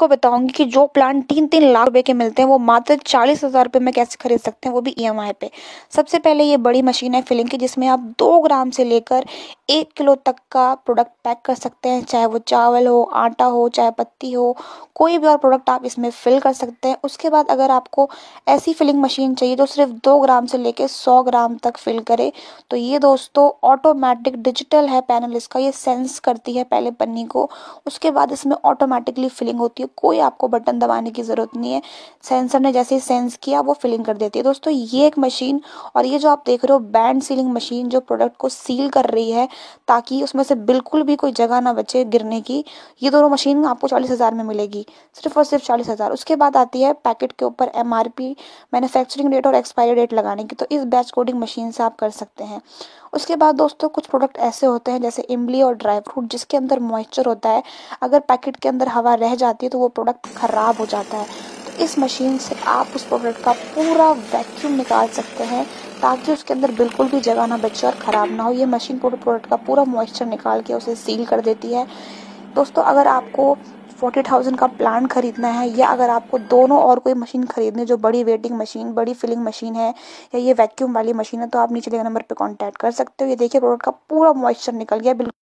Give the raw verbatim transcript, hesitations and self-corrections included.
आपको बताऊंगी कि जो प्लांट तीन तीन लाख रुपए के मिलते हैं वो मात्र चालीस हजार रुपये में कैसे खरीद सकते हैं, वो भी ईएमआई पे। सबसे पहले ये बड़ी मशीन है फिलिंग की, जिसमें आप दो ग्राम से लेकर एक किलो तक का प्रोडक्ट पैक कर सकते हैं, चाहे वो चावल हो, आटा हो, चाहे पत्ती हो, कोई भी और प्रोडक्ट आप इसमें फिल कर सकते हैं। उसके बाद अगर आपको ऐसी फिलिंग मशीन चाहिए जो सिर्फ दो ग्राम से लेकर सौ ग्राम तक फिल करे, तो ये दोस्तों ऑटोमेटिक डिजिटल है पैनल इसका, ये सेंस करती है पहले पन्नी को, उसके बाद इसमें ऑटोमेटिकली फिलिंग होती है, कोई आपको बटन दबाने की ज़रूरत नहीं है। सेंसर ने जैसे ही सेंस किया वो फिलिंग कर देती है। दोस्तों ये एक मशीन और ये जो आप देख रहे हो बैंड सीलिंग मशीन, जो प्रोडक्ट को सील कर रही है ताकि उसमें से बिल्कुल भी कोई जगह ना बचे गिरने की, ये दोनों मशीन आपको चालीस हज़ार में मिलेगी, सिर्फ और सिर्फ चालीस हज़ार। उसके बाद आती है पैकेट के ऊपर M R P, manufacturing date और एक्सपायरी डेट लगाने की, तो इस बैच कोडिंग मशीन से आप कर सकते हैं। उसके बाद दोस्तों कुछ प्रोडक्ट ऐसे होते हैं जैसे इमली और ड्राई फ्रूट, जिसके अंदर मॉइस्चर होता है, अगर पैकेट के अंदर हवा रह जाती है तो वो प्रोडक्ट खराब हो जाता है। तो इस मशीन से आप उस प्रोडक्ट का पूरा वैक्यूम निकाल सकते हैं ताकि उसके अंदर बिल्कुल भी जगह ना बचे और ख़राब ना हो। ये मशीन पूरे प्रोडक्ट का पूरा मॉइस्चर निकाल के उसे सील कर देती है। दोस्तों अगर आपको फोर्टी थाउजेंड का प्लान खरीदना है, या अगर आपको दोनों और कोई मशीन खरीदनी है जो बड़ी वेटिंग मशीन, बड़ी फिलिंग मशीन है, या ये वैक्यूम वाली मशीन है, तो आप नीचे दिए गए नंबर पे कांटेक्ट कर सकते हो। ये देखिए प्रोडक्ट का पूरा मॉइस्चर निकल गया बिल्कुल।